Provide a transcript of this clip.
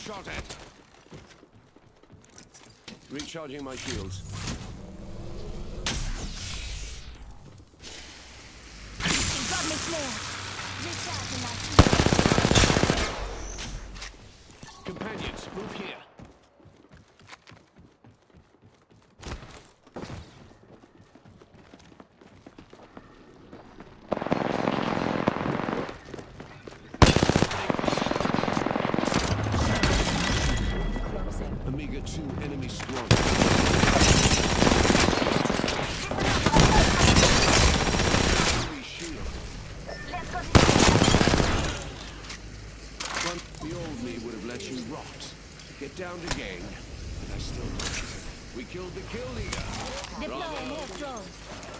shot at. Recharging my shields. Got me flare. Recharging my shield. Companions, move here. Omega 2 enemy squad. Enemy shield. Let's go. The old me would have let you rot. Get down to gang, but I still don't. We killed the kill leader. Deploying Bravo. air drones.